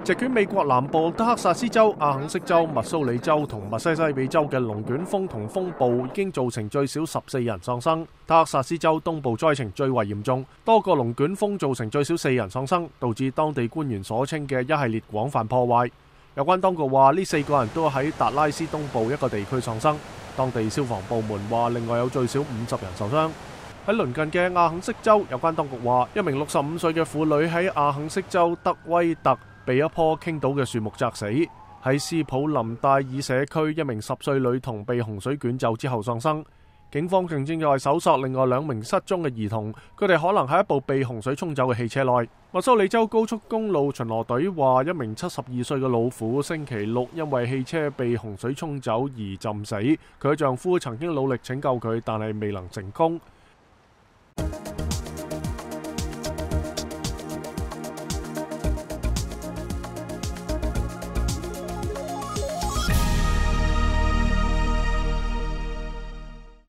席捲美國南部德克薩斯州、阿肯色州、密蘇里州同密西西比州嘅龍捲風同風暴已經造成最少14人喪生。德克薩斯州東部災情最為嚴重，多個龍捲風造成最少4人喪生，導致當地官員所稱嘅一系列廣泛破壞。有關當局話呢4個人都喺達拉斯東部一個地區喪生。當地消防部門話另外有最少50人受傷。喺鄰近嘅阿肯色州，有關當局話一名65歲嘅婦女喺阿肯色州德威特被一棵傾倒嘅樹木砸死。喺斯普林戴爾社區，一名10歲女童被洪水捲走之後喪生。警方正在搜索另外2名失蹤嘅兒童，佢哋可能喺一部被洪水沖走嘅汽車內。密蘇里州高速公路巡邏隊話，一名72歲嘅老婦星期六因為汽車被洪水沖走而浸死，佢嘅丈夫曾經努力拯救佢，但係未能成功。